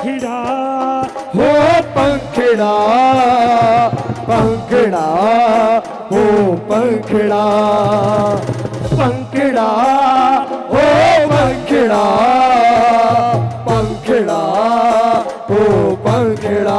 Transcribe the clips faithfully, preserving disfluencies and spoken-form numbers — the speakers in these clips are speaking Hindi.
पंखड़ा हो पंखड़ा पंखड़ा हो पंखड़ा पंखड़ा हो पंखड़ा पंखड़ा हो पंखड़ा।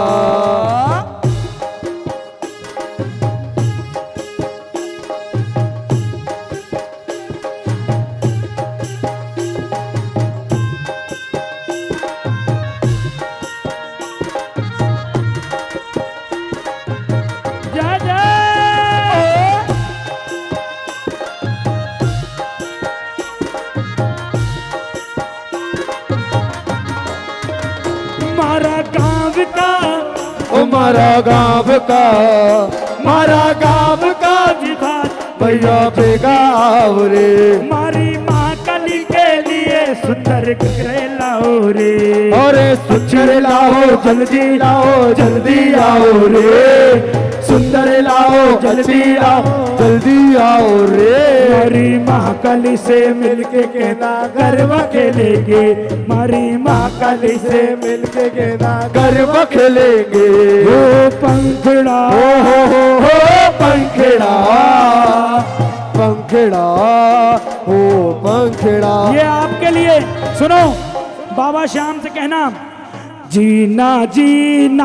मारा गाँव का ओ मारा गाँव का मारा गाँव का विभाग भैया बेगा रे। मारी माँ कली के लिए सुंदर घघरे लाओ रे। अरे सुंदर लाओ जल्दी लाओ जल्दी आओ रे। सुंदर लाओ जल्दी आओ जल्दी आओ रे। मारी महाकाली से मिलके कहना गरबा खेलेंगे। मारी महाकाली से मिलके कहना गरबा खेलेंगे। हो पंखड़ा हो हो हो हो पंखड़ा पंखड़ा हो पंखड़ा। ये आपके लिए सुनो, बाबा श्याम से कहना जीना जीना